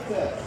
meters.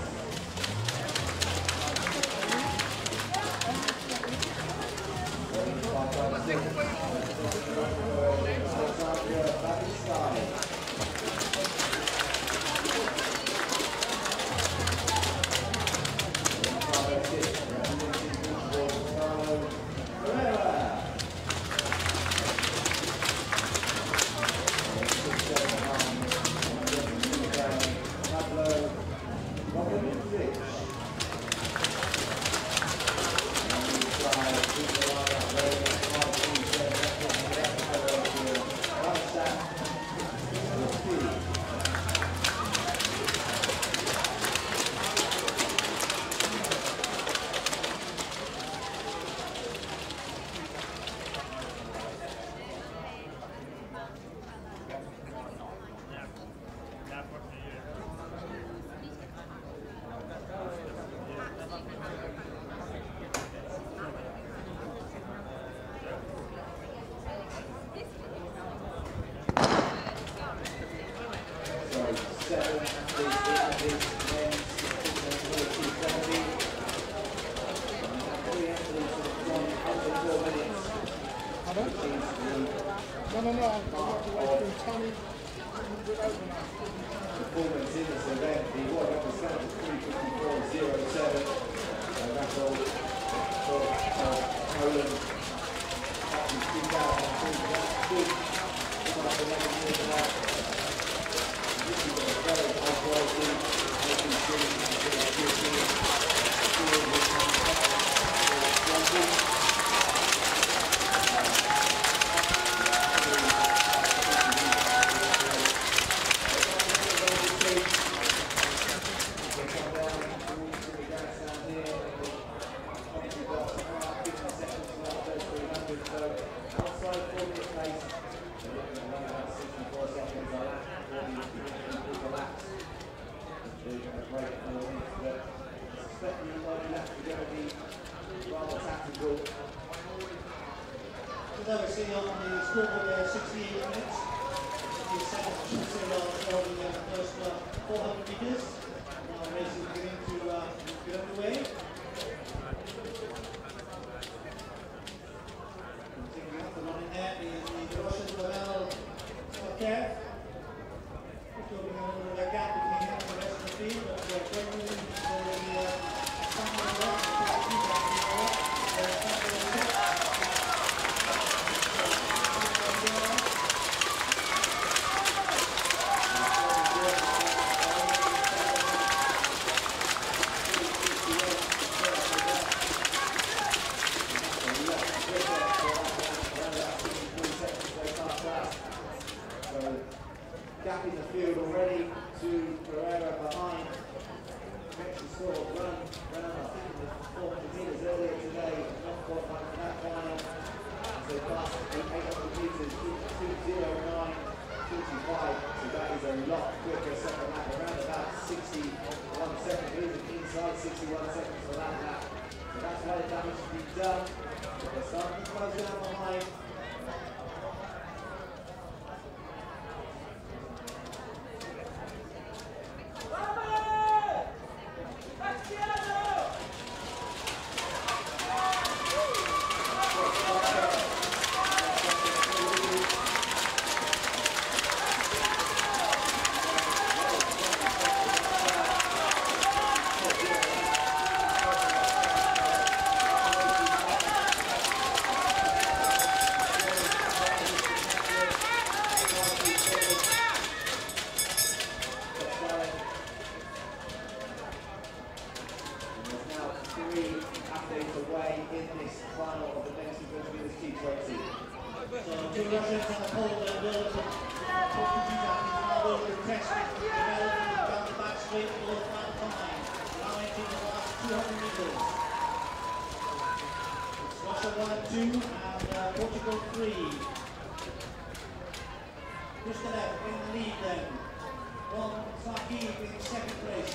Performance in this event, the world record stands at 3:54.07. Record for Poland up in 2002. That's good. About 11 years of that. This is a very high quality IPC Obviously on the scoreboard there, 68 minutes. 57 should say on the first 400 metres. Now the race is beginning to get underway. Continuing up the line there is the Russian Pavel Swansea. Just opening a little bit of a gap between him and the rest of the field, but generally he's already somewhere left. Gap in the field already to Pereira behind. Actually sort of run I think in the 400 metres earlier today, not qualified for that final. So past the 800 metres, 2:09.45. So that is a lot quicker second lap, around about 61 seconds. It is inside 61 seconds for that lap. So that's why the damage has been done. They're starting to close down behind. Away in this final of the next T20. So two Russians on the pole there, will to test developing down the back straight below flat line. Now entering the last 200 metres. It's Russia 1, 2 and Portugal 3. Kristolev in the lead then. Swansea in second place.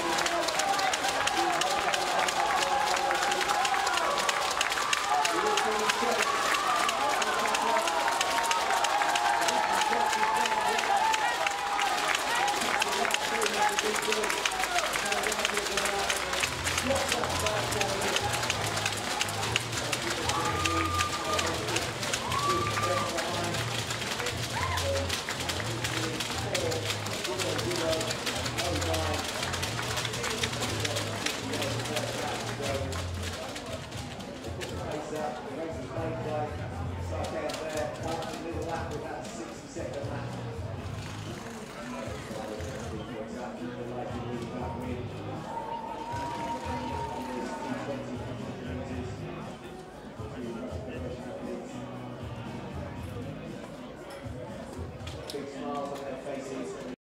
506. The race is made by Sarkar there, little lap with that